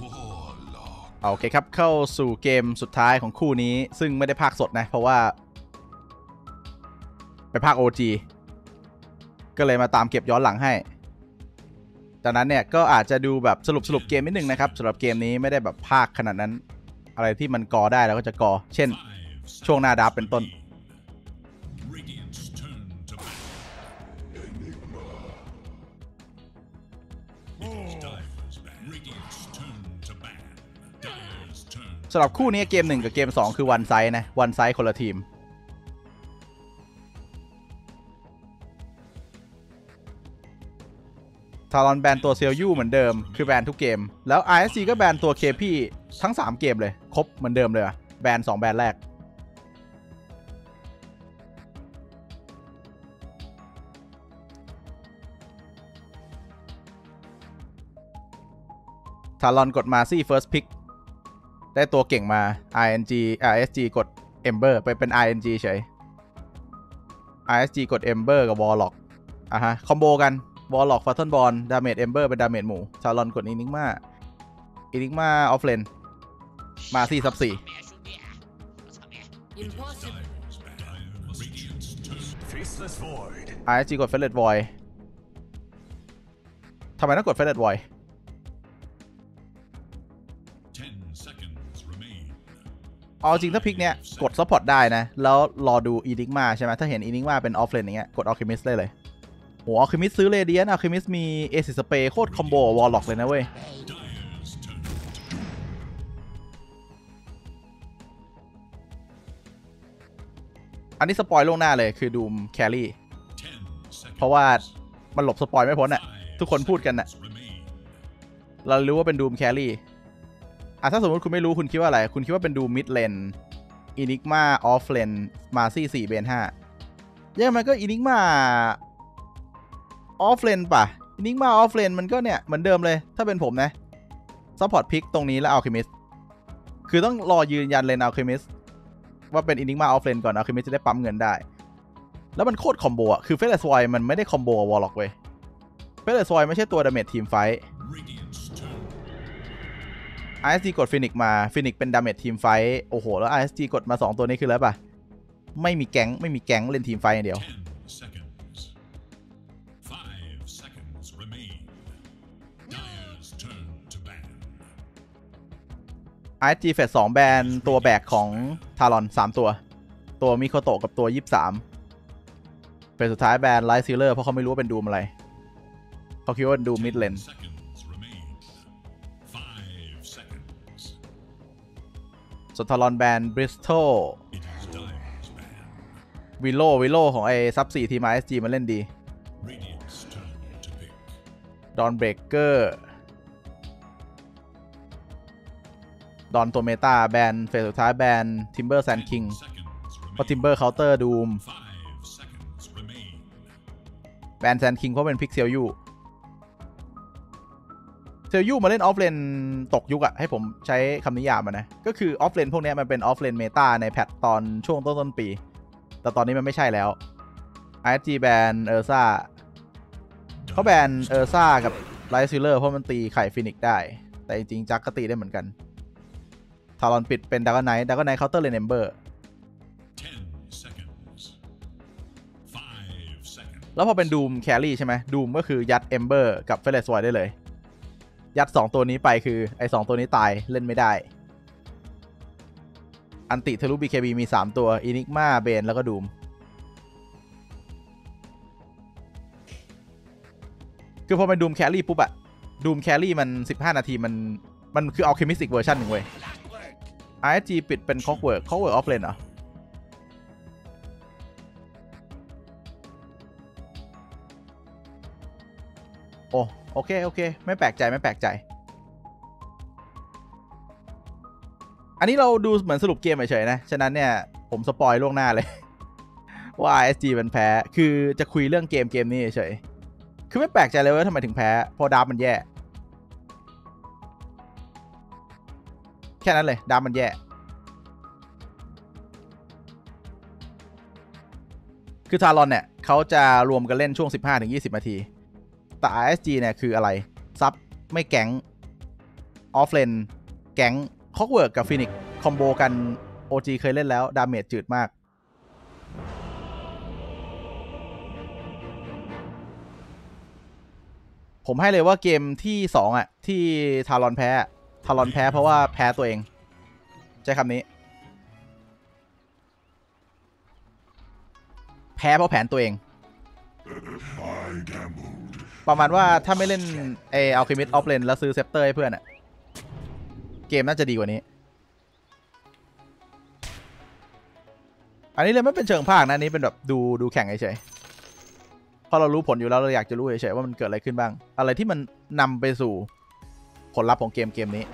โอเคครับเข้าสู่เกมสุดท้ายของคู่นี้ซึ่งไม่ได้พากสดนะเพราะว่าไปพาก OG ก็เลยมาตามเก็บย้อนหลังให้จากนั้นเนี่ยก็อาจจะดูแบบสรุปเกมนิดนึงนะครับสำหรับเกมนี้ไม่ได้แบบพากขนาดนั้นอะไรที่มันกอได้เราก็จะกอเช่นช่วงหน้าดับเป็นต้นสำหรับคู่นี้เกม1กับเกม2คือวันไซส์นะวันไซส์คนละทีมทารอนแบนตัวเซียวยู่เหมือนเดิมคือแบนทุกเกมแล้ว RSG ก็แบนตัว KP ทั้ง3เกมเลยครบเหมือนเดิมเลยอะแบน2แบนแรกทารอนกดมาซี่ first pick ได้ตัวเก่งมา RSG กด Ember ไปเป็น RNG เฉย RSG กด Ember กับ Warlock ฮะคอมโบกัน Warlock Phantom Ball ดาเมจ Ember เป็นดาเมจหมู่ทารอนกด Enigma off lane มาซี่ซับ4 RSG กด Faceless Void ทำไมต้องกด Faceless Voidเอาจริงถ้าพิกเนี้ยกดซัพพอร์ตได้นะแล้วรอดู Enigma ใช่ไหมถ้าเห็น Enigma เป็น off lane อย่างเงี้ยกด Alchemist ได้เลยโห Alchemist ซื้อ Radiant Alchemist มี Acid Spray โคตรคอมโบ Warlock เลยนะเว้ยอันนี้สปอยล่วงหน้าเลยคือดูมแครี่เพราะว่ามันหลบสปอยไม่พ้นอะทุกคนพูดกันอะเรารู้ว่าเป็นดูมแครี่ถ้าสมมติคุณไม่รู้คุณคิดว่าอะไรคุณคิดว่าเป็นดูมิดเลนอินิกมาออฟเลนมาซี่4เบน5ยังมันก็อินิกมาออฟเลนป่ะอินิกมาออฟเลนมันก็เนี่ยเหมือนเดิมเลยถ้าเป็นผมนะซัพพอร์ตพิกตรงนี้แล้วอัลเคมิสคือต้องรอยืนยันเลนอัลเคมิสว่าเป็นอินิกมาออฟเลนก่อนอัลเคมิสจะได้ปั๊มเงินได้แล้วมันโคตรคอมโบอ่ะคือเฟสเลสวอยมันไม่ได้คอมโบวอลล็อกเว้ยเฟสเลสวอยไม่ใช่ตัวดาเมจทีมไฟRSG กดฟินิกมาฟินิกเป็นดาเมจทีมไฟโอ้โหแล้ว RSG กดมา2ตัวนี้คือแล้วป่ะไม่มีแก๊งเล่นทีมไฟอย่างเดียวRSG เฟส2แบนตัวแบกของทารอน3ตัวมิโคโตะกับตัว23เฟสสุดท้ายแบนไลท์ซีเลอร์เพราะเขาไม่รู้ว่าเป็นดูมอะไรเขาคิดว่าเป็นดูมมิดเลนส่วนทารอนแบนบริสตอลวิโลของไอ้ซับ4ทีม RSG มาเล่นดีดอนเบรกเกอร์ดอนตัวเมตาแบนเฟสสุดท้ายแบนทิมเบอร์แซนคิงเพราะทิมเบอร์เคาน์เตอร์ดูมแบนแซนคิงเพราะเป็นพิกเซลยูมาเล่นออฟเลนตกยุคอะให้ผมใช้คำนิยามนะก็คือออฟเลนพวกนี้มันเป็นออฟเลนเมตาในแพทตอนช่วงต้นปีแต่ตอนนี้มันไม่ใช่แล้ว RSG แบนเออร์ซ่าเขาแบนเออร์ซ่ากับไลท์ซิลเลอร์เพราะมันตีไข่ฟินิกได้แต่จริงๆจักก็ตีได้เหมือนกันทารอนปิดเป็นดากอนไนท์เคาน์เตอร์เลนเอมเบอร์แล้วพอเป็นดูมแครี่ใช่ไหมดูมก็คือยัดเอมเบอร์กับเฟลเลสไวได้เลยยัด2ตัวนี้ไปคือไอ้2ตัวนี้ตายเล่นไม่ได้อันติทะลุ BKB มี3ตัวอินิกมาเบนแล้วก็ดูมคือพอเป็นดูมแครี่ปุ๊บอะดูมแครี่มัน15นาทีมันคืออัลเคมิสติกเวอร์ชันหนึ่งเว้ย RSG ปิดเป็นคอกเวิร์กออฟเลนเหรอโอเคไม่แปลกใจอันนี้เราดูเหมือนสรุปเกมเฉยๆนะฉะนั้นเนี่ยผมสปอยล่วงหน้าเลยว่า RSG มันแพ้คือจะคุยเรื่องเกมนี้เฉยๆคือไม่แปลกใจเลยว่าทำไมถึงแพ้เพราะดับมันแย่แค่นั้นเลยดับมันแย่คือทารอนเนี่ยเขาจะรวมกันเล่นช่วง 15-20 นาทีแต่ RSG เนี่ยคืออะไรซับไม่แก๊งออฟเลนแก๊งคอกเวิร์กกับฟินิกคอมโบกัน OG เคยเล่นแล้วดาเมจจืดมากผมให้เลยว่าเกมที่2อ่ะที่ทารอนแพ้เพราะว่าแพ้ตัวเองใช้คำนี้แพ้เพราะแผนตัวเองประมาณว่าถ้าไม่เล่นอัลเคมิสออฟเลนแล้วซื้อเซปเตอร์ให้เพื่อนอ่ะเกมน่าจะดีกว่านี้อันนี้เลยไม่เป็นเชิงภาคนะนี้เป็นแบบดูแข่งเฉยๆพอเรารู้ผลอยู่แล้วเราอยากจะรู้เฉยๆว่ามันเกิดอะไรขึ้นบ้างอะไรที่มันนำไปสู่ผลลัพธ์ของเกมนี้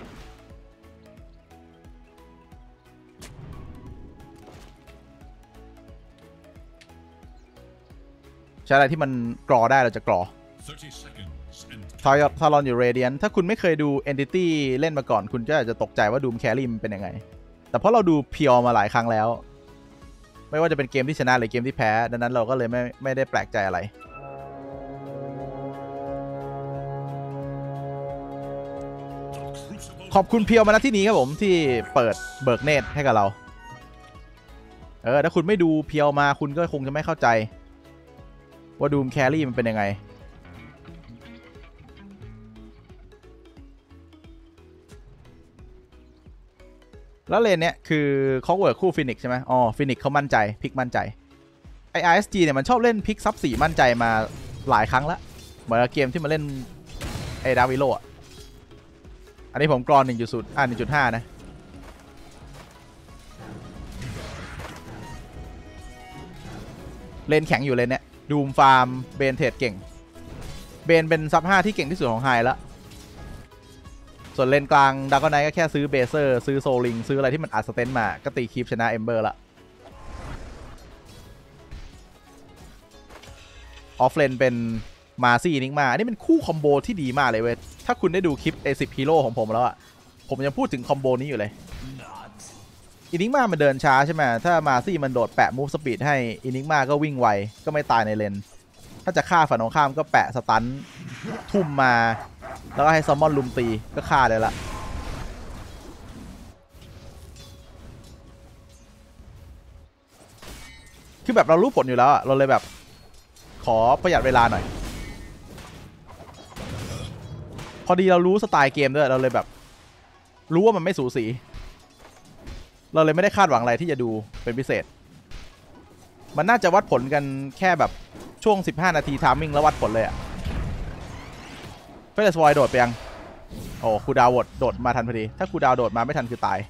ใช้อะไรที่มันกรอได้เราจะกรอทารอนอยู่เรเดียนถ้าคุณไม่เคยดู Entity เล่นมาก่อนคุณก็อาจจะตกใจว่าดูมแครี่มันเป็นยังไงแต่เพราะเราดูเพียวมาหลายครั้งแล้วไม่ว่าจะเป็นเกมที่ชนะหรือเกมที่แพ้ดังนั้นเราก็เลยไม่ได้แปลกใจอะไรขอบคุณเพียวมาณที่นี้ครับผมที่เปิดเบิกเนตรให้กับเราถ้าคุณไม่ดูเพียวมาคุณก็คงจะไม่เข้าใจว่าดูมแครี่มันเป็นยังไงแล้วเลนเนี้ยคือคอกเวิร์กคู่ฟินิกใช่ไหมอ๋อฟินิกเขามั่นใจพิกมั่นใจไอ RSG เนี่ยมันชอบเล่นพิกซับ4มั่นใจมาหลายครั้งแล้วเหมือนเกมที่มาเล่นไอดาวิโลอ่ะอันนี้ผมกรอน 1.5 นะเลนแข็งอยู่เลนเนี้ยดูมฟาร์มเบนเทรดเก่งเบนเป็นซับ5ที่เก่งที่สุดของไฮแล้วส่วนเลนกลางดากอนไนท์ก็แค่ซื้อเบเซอร์ซื้อโซลิงซื้ออะไรที่มันอัดสเตนมาก็ตีคีปชนะเอมเบอร์ละออฟเลนเป็นมาซี่นิกมาอันนี้เป็นคู่คอมโบที่ดีมากเลยเว้ยถ้าคุณได้ดูคลิป10ฮีโร่ของผมแล้วอะผมยังพูดถึงคอมโบนี้อยู่เลยอินิกมามันเดินช้าใช่ไหมถ้ามาซี่มันโดดแปะมูฟสปีดให้อินิกมาก็วิ่งไวก็ไม่ตายในเลนถ้าจะฆ่าฝั่งตรงข้ามก็แปะสตันทุ่มมาแล้วก็ให้ซัมมอนลุมตีก็ฆ่าได้ละคือแบบเรารู้ผลอยู่แล้วเราเลยแบบขอประหยัดเวลาหน่อยพอดีเรารู้สไตล์เกมด้วยเราเลยแบบรู้ว่ามันไม่สูสีเราเลยไม่ได้คาดหวังอะไรที่จะดูเป็นพิเศษมันน่าจะวัดผลกันแค่แบบช่วง15 นาทีทามมิ่งแล้ววัดผลเลยอะเฟสวอยโดดไปยังโอ้คูดาวโดดมาทันพอดีถ้าคูดาวโดดมาไม่ทันคือตาย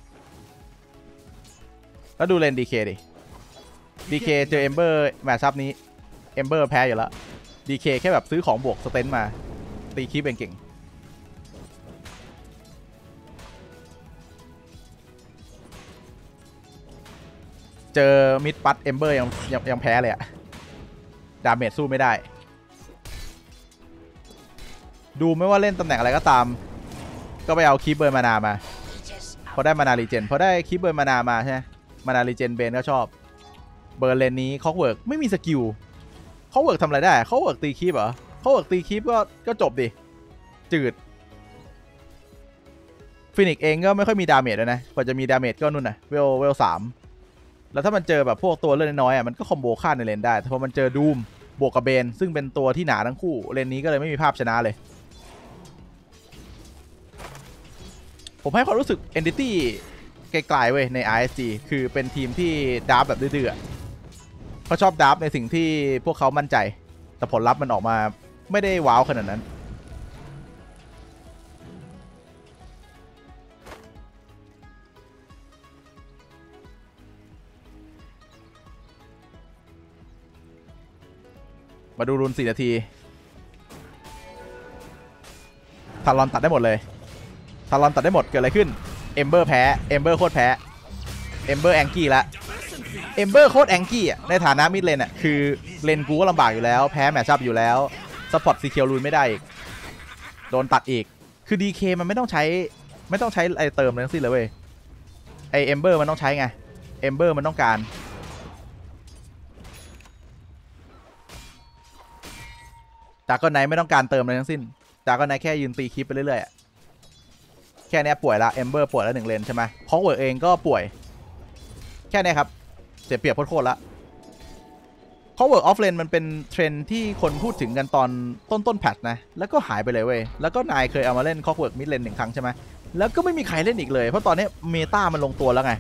แล้วดูเลน DK ดิ DK เจอเอมเบอร์แมตช์ซับนี้เอมเบอร์แพ้อยู่แล้ว DK แค่แบบซื้อของบวกสเตนมาตีคีปเก่งเจอมิดปัตเอมเบอร์ยังแพ้เลยอะดาเมจสู้ไม่ได้ดูไม่ว่าเล่นตำแหน่งอะไรก็ตามก็ไปเอาคีปเบอร์มานามาพอได้มานารีเจนพอได้คีปเบอร์มานามาใช่ไหมมานารีเจนเบนก็ชอบเบอร์เลนนี้คอกเวิร์กไม่มีสกิลคอกเวิร์กทำอะไรได้คอกเวิร์กตีคีปเหรอคอกเวิร์กตีคีปก็จบดิจืดฟินิกเองก็ไม่ค่อยมีดาเมจเลยนะกว่าจะมีดาเมจก็นู่นนะเวล 3แล้วถ้ามันเจอแบบพวกตัวเลือดน้อยอ่ะมันก็คอมโบฆ่าในเลนได้แต่พอมันเจอดูมบวกกับเบนซึ่งเป็นตัวที่หนาทั้งคู่เลนนี้ก็เลยไม่มีภาพชนะเลยผมให้ความรู้สึก Entity ไกลๆเว้ยใน RSG คือเป็นทีมที่ดับแบบดื้อๆเขาชอบดับในสิ่งที่พวกเขามั่นใจแต่ผลลัพธ์มันออกมาไม่ได้ว้าวขนาดนั้นมาดูรูน4 นาทีทารอนตัดได้หมดเลยทารอนตัดได้หมดเกิดอะไรขึ้นเอมเบอร์แพ้เอมเบอร์โคตรแพ้เอมเบอร์แองกี้ละเอมเบอร์โคตรแองกี้อ่ะในฐานะมิดเลนอ่ะคือเลนกูก็ลำบากอยู่แล้วแพ้แมชชั่นอยู่แล้วซัพพอร์ตซีเคียวรูนไม่ได้อีกโดนตัดอีกคือ DK มันไม่ต้องใช้อะไรเติมเลยทั้งสิ้นเลยเว้ยไอเอมเบอร์มันต้องใช้ไงเอมเบอร์มันต้องการจากก็ไหนไม่ต้องการเติมอะไรทั้งสิ้นจากก็ไหนแค่ยืนตีคลิปไปเรื่อยๆค่นี้ป่วยละเอมเบอร์ป่วยแล้ว1 เลนใช่ไหมคอกเวิร์กเองก็ป่วยแค่นี้ครับเสียเปรียบโคตรละคอกเวิร์กออฟเลนมันเป็นเทรนที่คนพูดถึงกันตอนต้นแพทนะแล้วก็หายไปเลยเว้ยแล้วก็นายเคยเอามาเล่นคอกเวิร์กมิดเลน1 ครั้งใช่ไหมแล้วก็ไม่มีใครเล่นอีกเลยเพราะตอนนี้เมตามันลงตัวแล้วไง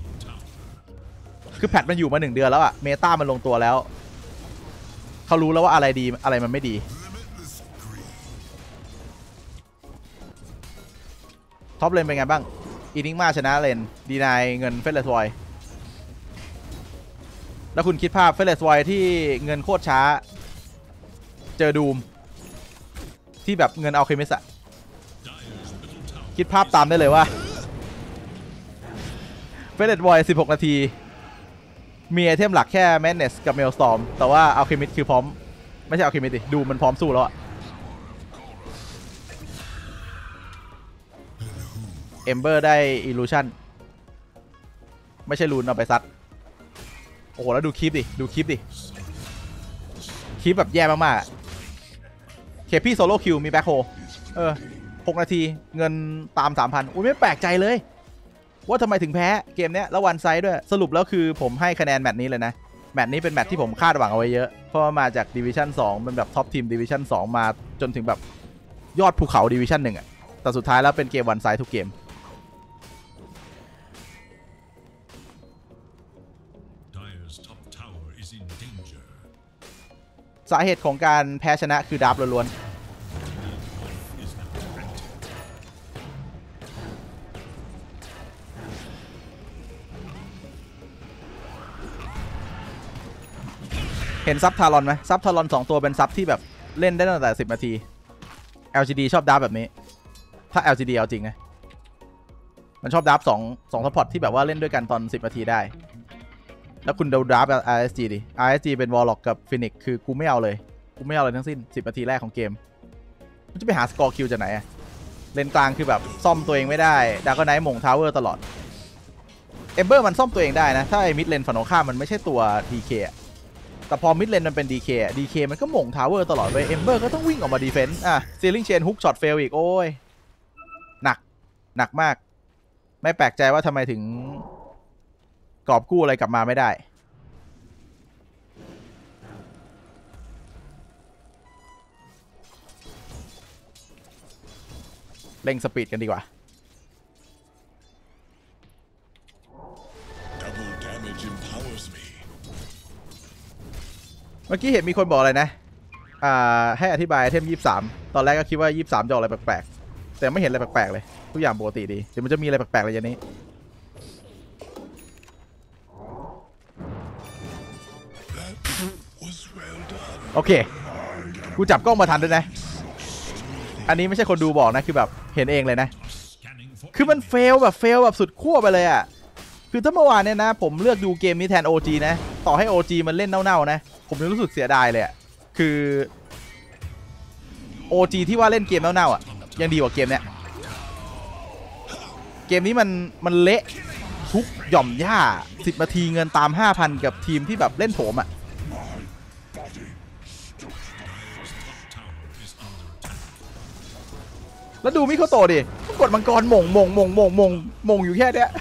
คือแพทมันอยู่มา1 เดือนแล้วอะเมตามันลงตัวแล้วเขารู้แล้วว่าอะไรดีอะไรมันไม่ดีท็อปเลนเป็นไงบ้างอินิกมาชนะเลนดีนายเงินเฟสเลสไวแล้วคุณคิดภาพเฟสเลสไวที่เงินโคตรช้าเจอดูมที่แบบเงินเอาเคมิสอะคิดภาพตามได้เลยว่าเฟสเลสไว16 นาทีมีไอเทมหลักแค่แมนเนสกับเมลสตอร์มแต่ว่าเอาเคมิสคือพร้อมไม่ใช่เอาเคมิสดิดูมันพร้อมสู้แล้วอะเอมเบอร์ได้อิลูชันไม่ใช่ลูนเอาไปซัดโอ้โหแล้วดูคลิปดิคลิปแบบแย่มากๆเคพี่โซโล่คิวมีแบ็คโฮ6 นาทีเงินตาม 3,000 อุ้ยไม่แปลกใจเลยว่าทำไมถึงแพ้เกมเนี้ยแล้ววันไซด์ด้วยสรุปแล้วคือผมให้คะแนนแมตช์นี้เลยนะแมตช์นี้เป็นแมตช์ที่ผมคาดหวังเอาไว้เยอะเพราะว่ามาจากดิวิชั่น2เป็นแบบท็อปทีมดิวิชั่น2มาจนถึงแบบยอดภูเขาดิวิชั่น1อะแต่สุดท้ายแล้วเป็นเกมวันไซด์ทุกเกมสาเหตุของการแพ้ชนะคือดับล้วนเห็นซับทารอนไหมซับทารอน2 ตัวเป็นซับที่แบบเล่นได้ตั้งแต่10 นาที LGD ชอบดับแบบนี้ถ้า LGD เอาจริงนะมันชอบดับ2ซัพพอร์ตที่แบบว่าเล่นด้วยกันตอน10 นาทีได้แล้วคุณดูดับ RSG ดิ RSG เป็นวอลล็อกกับฟินิกคือกูไม่เอาเลยทั้งสิ้น10 นาทีแรกของเกมมันจะไปหาสกอร์คิวจากไหนอะเลนกลางคือแบบซ่อมตัวเองไม่ได้ดาร์กไนท์หม่งทาวเวอร์ตลอดเอมเบอร์มันซ่อมตัวเองได้นะถ้าไอ้มิดเลนฝั่งตรงข้ามมันไม่ใช่ตัว DK แต่พอมิดเลนมันเป็น DK มันก็หม่งทาวเวอร์ตลอดไปเอมเบอร์ก็ต้องวิ่งออกมาดีเฟนส์ซีลิงเชนฮุกช็อตเฟลอีกโอ้ยหนักมากไม่แปลกใจว่าทำไมถึงกอบกู้อะไรกลับมาไม่ได้เร่งสปีดกันดีกว่าเมื่อกี้เห็นมีคนบอกอะไรนะให้อธิบายไอเทม23ตอนแรกก็คิดว่า23จะออกอะไรแปลกๆแต่ไม่เห็นอะไรแปลกๆเลยทุกอย่างปกติดีเดี๋ยวมันจะมีอะไรแปลกๆอะไรอย่างนี้โอเคกูจับกล้องมาทันด้วยนะอันนี้ไม่ใช่คนดูบอกนะคือแบบเห็นเองเลยนะคือมันเฟลแบบสุดขั้วไปเลยอ่ะคือถ้าเมื่อวานเนี่ยนะผมเลือกดูเกมนี้แทน OG นะต่อให้ OG มันเล่นเน่าๆนะผมยังรู้สึกเสียดายเลยอ่ะคือ OG ที่ว่าเล่นเกมเน่าๆอ่ะยังดีกว่าเกมเนี้ยเกมนี้มันเละทุกหย่อมหญ้า10 นาทีเงินตาม 5,000 กับทีมที่แบบเล่นโถมอ่ะแล้วดูมิโคโตะดิกดมังกรมงอยู่แค่เนี้ย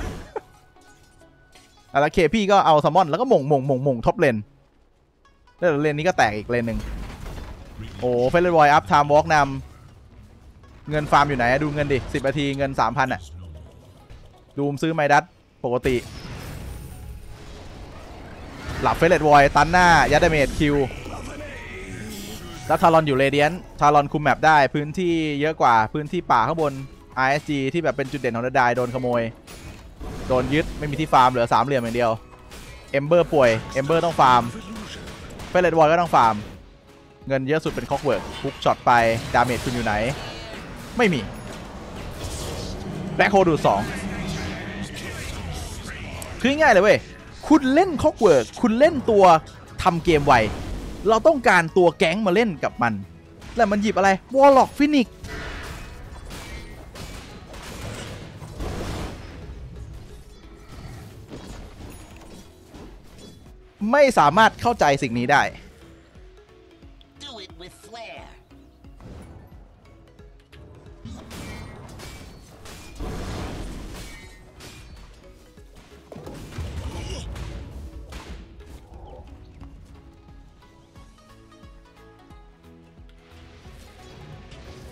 แล้วเคพี่ก็เอาซัมมอนแล้วก็มงท็อปเลนแล้วเลนนี้ก็แตกอีกเลนหนึ่งโอ้เฟลเลอร์บอยอัพไทม์วอล์กนำเงินฟาร์มอยู่ไหนดูเงินดิ10 นาทีเงิน 3,000 อ่ะดูมซื้อไมดัสปกติหลับเฟลเลอร์บอยตันหน้ายัดดาเมจคิวแล้วทารอนอยู่เรเดียนทารอนคุมแมปได้พื้นที่เยอะกว่าพื้นที่ป่าข้างบน RSG ที่แบบเป็นจุดเด่นของเดอะไดโดนขโมยโดนยึดไม่มีที่ฟาร์มเหลือ3 เหลี่ยมอย่างเดียวเอมเบอร์ป่วยเอมเบอร์ต้องฟาร์มเฟลเลอร์บอยก็ต้องฟาร์มเงินเยอะสุดเป็นคอกเวิร์กพุกช็อตไปดาเมจคุณอยู่ไหนไม่มีแบล็คโฮดู2คือง่ายเลยเว้ยคุณเล่นคอกเวิร์กคุณเล่นตัวทำเกมไวเราต้องการตัวแก๊งมาเล่นกับมันแล้วมันหยิบอะไรวอลล็อกฟินิกไม่สามารถเข้าใจสิ่งนี้ได้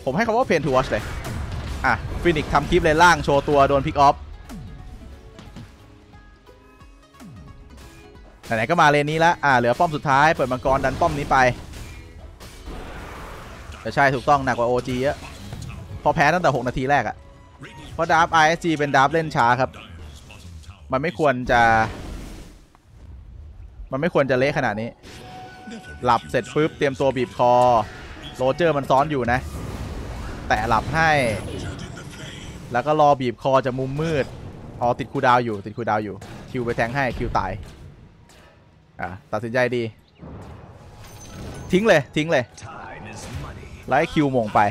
ผมให้คำว่าเพนทูวอชเลยอ่ะฟินิกทำคลิปเลนล่างโชว์ตัวโดนพิกออฟไหนๆก็มาเลนนี้แล้วเหลือป้อมสุดท้ายเปิดมังกรดันป้อมนี้ไปแต่ใช่ถูกต้องหนักกว่า OG เยอะพอแพ้ตั้งแต่6นาทีแรกอะเพราะดาร์ฟ ISG เป็นดาร์ฟเล่นช้าครับมันไม่ควรจะเละขนาดนี้หลับเสร็จปุ๊บเตรียมตัวบีบคอโรเจอร์มันซ้อนอยู่นะแต่หลับให้แล้วก็รอบีบคอจากมุมมืดติดคูลดาวน์อยู่คิวไปแทงให้คิวตายตัดสินใจดีทิ้งเลยไล่คิวมงไป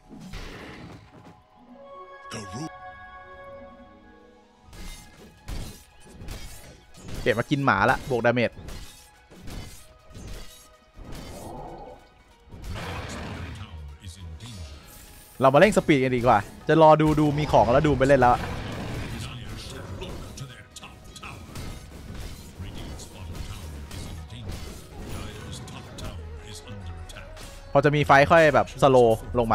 เปลี่ยนมากินหมาละบวกดาเมจเรามาเร่งสปีดกันดีกว่าจะรอดูมีของแล้วดูไปเล่นแล้วพอจะมีไฟค่อยแบบสโลลงมา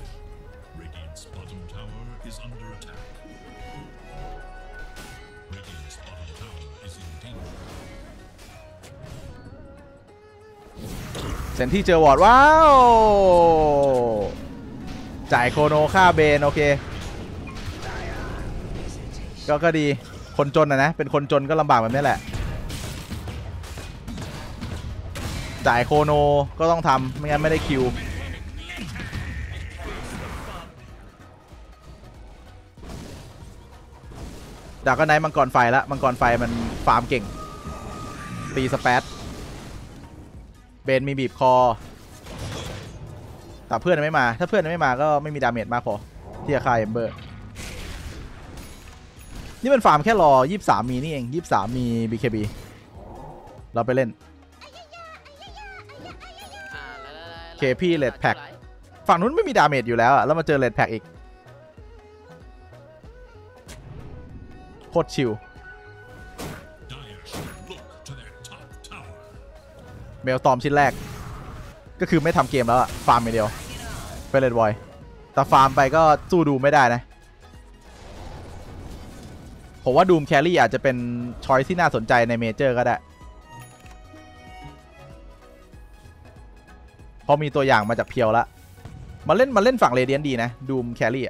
เซนที่เจอวอร์ดว้าวจ่ายโคโนค่าเบนโอเคก็ดีคนจนนะเป็นคนจนก็ลำบากแบบนี้แหละจ่ายโคโนก็ต้องทำไม่งั้นไม่ได้คิวดาร์กไนท์มังกรไฟแล้วมังกรไฟมันฟาร์มเก่งตีสเปซเบนมีบีบคอแต่เพื่อนไม่มาถ้าเพื่อนไม่มาก็ไม่มีดาเมจมากพอที่จะฆ่าเอมเบอร์นี่เป็นฟาร์มแค่รอ23มีนี่เอง23มี BKB เราไปเล่นKPเลดแพ็กฝั่งนู้นไม่มีดาเมจอยู่แล้วแล้วมาเจอเลดแพ็กอีกโคตรชิลเมลตอมชิ้นแรกก็คือไม่ทำเกมแล้วฟาร์มไปเดียวไปเลดบอยแต่ฟาร์มไปก็สู้ดูไม่ได้นะผมว่าดูมแครี่อาจจะเป็นช้อยที่น่าสนใจในเมเจอร์ก็ได้พอมีตัวอย่างมาจากเพียวแล้วมาเล่นฝั่งเรเดียนดีนะดูมแครี่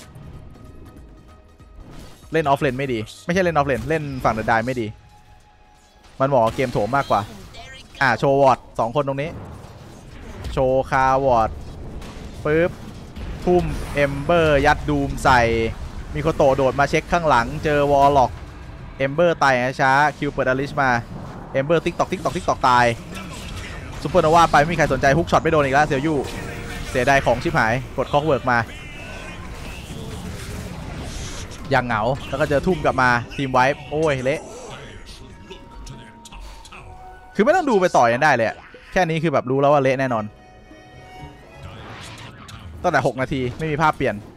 เล่นออฟเลนไม่ดีไม่ใช่เล่นออฟเลนเล่นฝั่งเดอะไดไม่ดีมันเหมาะกับเกมโถมมากกว่าโชว์วอร์ด2คนตรงนี้โชว์คาวอร์ดปึ๊บทุ่มเอมเบอร์ยัดดูมใส่มีโคโตะโดดมาเช็คข้างหลังเจอวอลล็อกเอมเบอร์ตายช้าคิวเปิดอลิชมาเอมเบอร์ติ๊กตอกตายซุปเปอร์โนวาไปไม่มีใครสนใจฮุกช็อตไม่โดนอีกแล้วเซียวยู่เสียดายของชิบหายกดคอกเวิร์กมาอย่างเหงาแล้วก็เจอทุ่มกลับมาทีมไวป์โอ้ยเละคือไม่ต้องดูไปต่อยังได้เลยแค่นี้คือแบบรู้แล้วว่าเละแน่นอนตั้งแต่6นาทีไม่มีภาพเปลี่ยน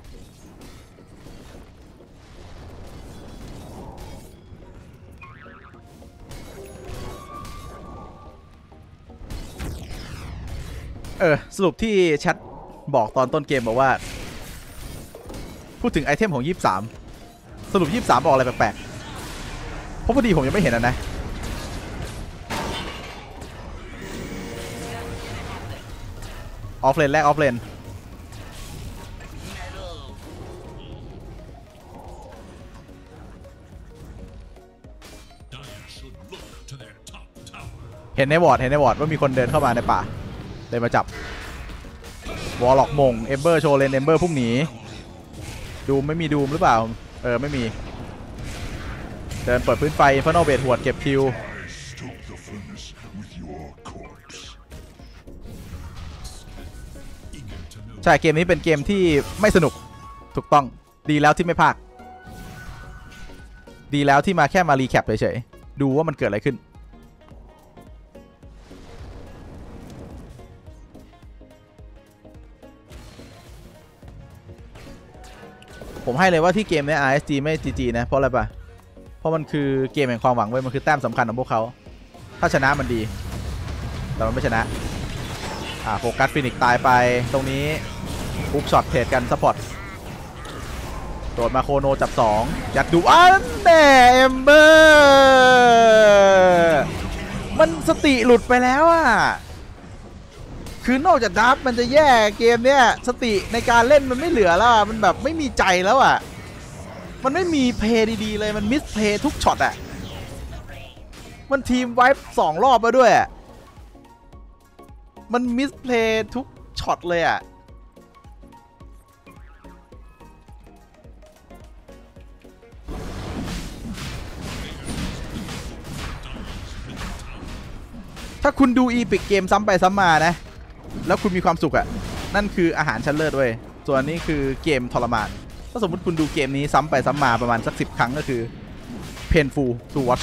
สรุปที่แชทบอกตอนต้นเกมบอกว่าพูดถึงไอเทมของ23สรุป23บอกอะไรแปลกๆเพราะพอดีผมยังไม่เห็นนะออฟเลนแรกออฟเลนเห็นในวอร์ดว่ามีคนเดินเข้ามาในป่าเลยมาจับวอลล็อกมงเอมเบอร์โชว์เลนเอมเบอร์พุ่งหนีดูไม่มีดูมหรือเปล่าไม่มีเดินเปิดพื้นไฟอินฟานอลเบดหัวดเก็บคิวใช่เกมนี้เป็นเกมที่ไม่สนุกถูกต้องดีแล้วที่ไม่พากดีแล้วที่มาแค่มารีแคปเฉยๆดูว่ามันเกิดอะไรขึ้นผมให้เลยว่าที่เกมนี้ RSG ไม่ GG นะเพราะอะไรปะเพราะมันคือเกมแห่งความหวังเว้ยมันคือแต้มสำคัญของพวกเขาถ้าชนะมันดีแต่มันไม่ชนะโฟกัสฟินิกตายไปตรงนี้ปุ๊บช็อตเทรดกันซัพพอร์ตโดดมาโคโนจับ2ยัดดูแน่เอมเบอร์มันสติหลุดไปแล้วอ่ะคือนอกจากดับมันจะแย่เกมเนี้ยสติในการเล่นมันไม่เหลือแล้วมันแบบไม่มีใจแล้วอ่ะมันไม่มีเพย์ดีๆเลยมันมิสเพย์ทุกช็อตอ่ะมันทีมไวป์2 รอบมาด้วยมันมิสเพย์ทุกช็อตเลยอ่ะถ้าคุณดูอีพิกเกมซ้ำไปซ้ำมานะแล้วคุณมีความสุขอ่ะนั่นคืออาหารชั้นเลิศเว้ยส่วนนี้คือเกมทรมานถ้าสมมติคุณดูเกมนี้ซ้ำไปซ้ำมาประมาณสัก10 ครั้งก็คือ painful to watch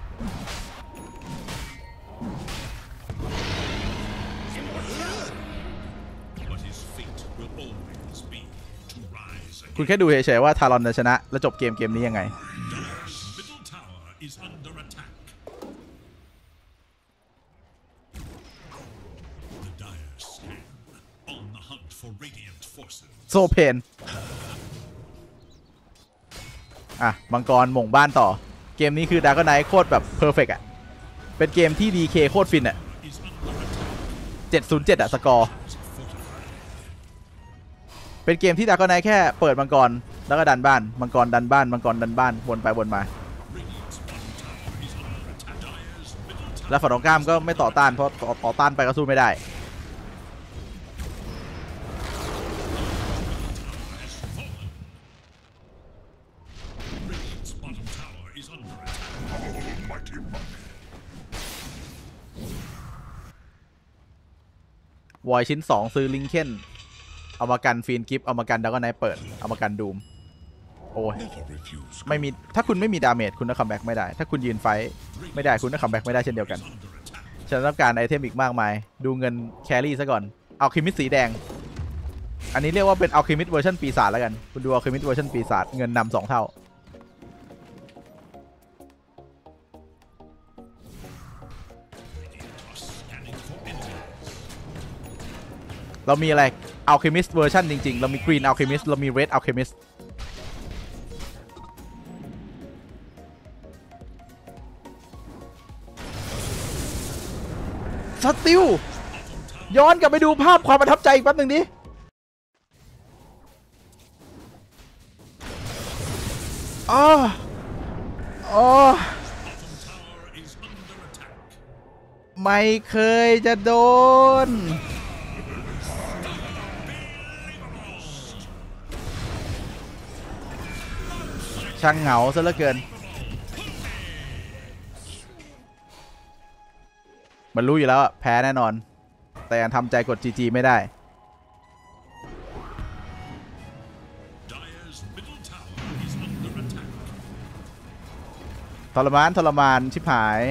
คุณแค่ดูเฉยๆว่าทารอนจะชนะแล้วจบเกมนี้ยังไงโซเพนมังกรหม่งบ้านต่อเกมนี้คือดาร์กไนท์โคตรแบบเพอร์เฟกต์เป็นเกมที่ดีเคโคตรฟิน707สกอร์เป็นเกมที่ดาร์กไนท์แค่เปิดมังกรแล้วก็ดันบ้านมังกรดันบ้านมังกรดันบ้านวนไปวนมาแล้วฝั่งตรงข้ามก็ไม่ต่อต้านเพราะต่อต้านไปก็สู้ไม่ได้วอยชิ้น2ซื้อลิงเคนเอามากันฟีนกิฟเอามากันแล้วก็ไนท์เปิดเอามากันดูมโอ้ยไม่มีถ้าคุณไม่มีดาเมจคุณก็คัมแบ็กไม่ได้ถ้าคุณยืนไฟไม่ได้คุณก็คัมแบ็กไม่ได้เช่นเดียวกันฉันต้องการไอเทมอีกมากมายดูเงินแครี่ซะก่อนอัลเคมิสสีแดงอันนี้เรียกว่าเป็นอัลเคมิสเวอร์ชันปีศาจแล้วกันคุณดูอัลเคมิสเวอร์ชันปีศาจเงินนำ2 เท่าเรามีอะไร Alchemist เวอร์ชันจริงๆเรามี Green Alchemist เรามี Red Alchemist สติลย้อนกลับไปดูภาพความประทับใจอีกแป๊บหนึ่งดิไม่เคยจะโดนช่างเหงาซะเหลือเกินมันรู้อยู่แล้วแพ้แน่นอนแต่ยังทำใจกด GG ไม่ได้ทรมานชิบหาย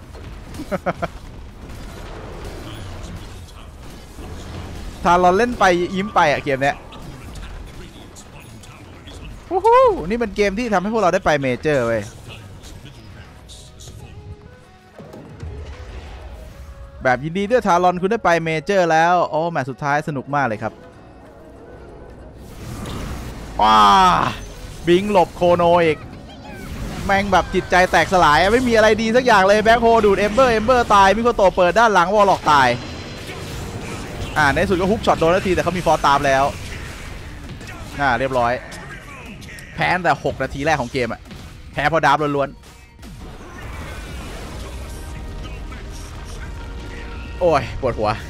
ทารอนเล่นไปยิ้มไปเกมเนี้ยนี่เป็นเกมที่ทำให้พวกเราได้ไปเมเจอร์เว้ยแบบยินดีด้วยทารอนคุณได้ไปเมเจอร์แล้วโอ้แมตช์สุดท้ายสนุกมากเลยครับว้าบิงหลบโคโนอีกแม่งแบบจิตใจแตกสลายไม่มีอะไรดีสักอย่างเลยแบ็คโฮดูดเอมเบอร์ตายมิโคโตเปิดด้านหลังวอลล็อกตายในสุดก็ฮุกช็อตโดนนาทีแต่เขามีฟอร์ตามแล้วเรียบร้อยแพ้แต่6 นาทีแรกของเกมแพ้เพราะดับล้วนๆโอ้ยปวดหัว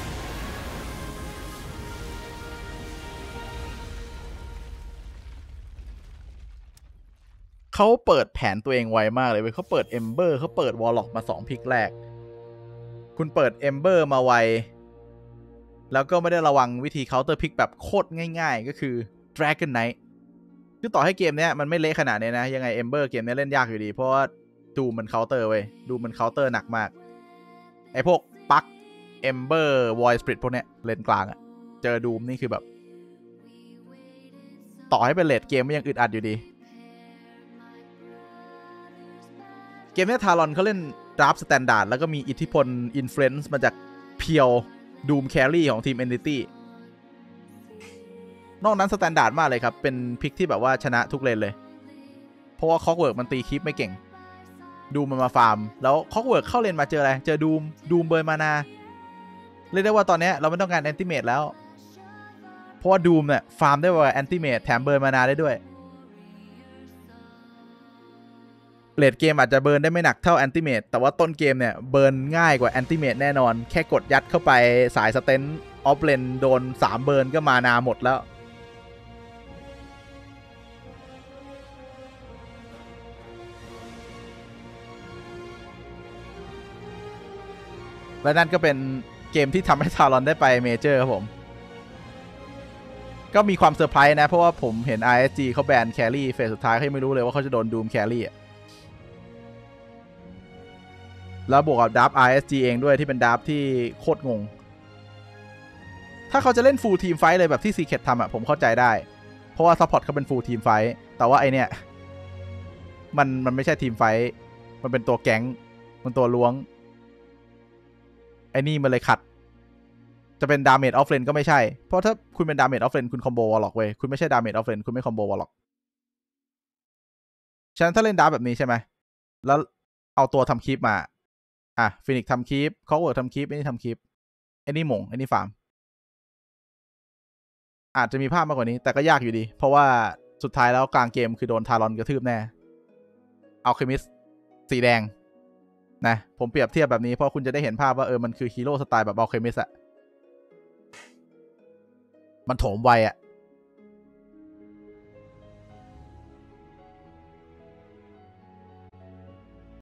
เขาเปิดแผนตัวเองไวมากเลยเว้ยเขาเปิดเอมเบอร์เขาเปิดวอลล็อกมา2 พิกแรกคุณเปิดเอมเบอร์มาไวแล้วก็ไม่ได้ระวังวิธีเคาน์เตอร์พิกแบบโคตรง่ายๆก็คือ Dragon Knight คือต่อให้เกมนี้มันไม่เละขนาดนี้นะยังไงเอมเบอร์เกมนี้เล่นยากอยู่ดีเพราะว่าดูมันเคาน์เตอร์เว้ยดูมันเคาน์เตอร์หนักมากไอพวกปักเอมเบอร์วอยสปริตพวกเนี้ยเลนกลางเจอดูมนี่คือแบบต่อให้เป็นเลดเกมก็ยังอึดอัดอยู่ดีเกมนี้ทารอนเขาเล่นดราฟสแตนดาร์ดแล้วก็มีอิทธิพลอินฟลูเอนซ์มาจากเพียวดูมแครี่ของทีม Entity นอกนั้นสแตนดาร์ดมากเลยครับเป็นพิกที่แบบว่าชนะทุกเลนเลยเพราะว่าคอกเวิร์กมันตีคลิปไม่เก่งดูมันมาฟาร์มแล้วคอกเวิร์กเข้าเลนมาเจออะไรเจอดูมเบิร์นมานาเรียกได้ว่าตอนนี้เราไม่ต้องการแอนติเมทแล้วเพราะว่าดูมเนี่ยฟาร์มได้กว่าแอนติเมทแถมเบิร์นมานาได้ด้วยเลดเกมอาจจะเบิร์นได้ไม่หนักเท่าแอนติเมทแต่ว่าต้นเกมเนี่ยเบิร์นง่ายกว่าแอนติเมทแน่นอนแค่กดยัดเข้าไปสายสเตนออฟเลนโดน3เบิร์นก็มานาหมดแล้วและนั่นก็เป็นเกมที่ทำให้ทารอนได้ไปเมเจอร์ครับผมก็มีความเซอร์ไพรส์นะเพราะว่าผมเห็น RSG เขาแบนแครี่เฟสสุดท้ายเขาไม่รู้เลยว่าเขาจะโดนดูมแครี่แล้วบวกกับดับ RSG เองด้วยที่เป็นดับที่โคตรงงถ้าเขาจะเล่นฟูลทีมไฟท์เลยแบบที่ Secret ทำผมเข้าใจได้เพราะว่าซัพพอร์ตเขาเป็นฟูลทีมไฟท์แต่ว่าไอเนี้ยมันไม่ใช่ทีมไฟท์มันเป็นตัวแก๊งมันตัวล้วงไอ้นี่มันเลยขัดจะเป็นดาเมจออฟเลนก็ไม่ใช่เพราะถ้าคุณเป็นดาเมจออฟเลนคุณคอมโบวอลล็อกเว้ยคุณไม่ใช่ดาเมจออฟเลนคุณไม่คอมโบวอลล็อกฉะนั้นถ้าเล่นดาแบบนี้ใช่ไหมแล้วเอาตัวทำคลิปมาฟินิกทำคลิปคอเวิร์ดทำคลิปไอ้นี่ทำคลิปไอ้นี่หม่งไอ้นี่ฟาร์มอาจจะมีภาพมากกว่านี้แต่ก็ยากอยู่ดีเพราะว่าสุดท้ายแล้วกลางเกมคือโดนทารอนกระทืบแน่อัลเคมิสสีแดงนะผมเปรียบเทียบแบบนี้เพราะคุณจะได้เห็นภาพว่ามันคือฮีโร่สไตล์แบบอัลเคมิสมันโถมไว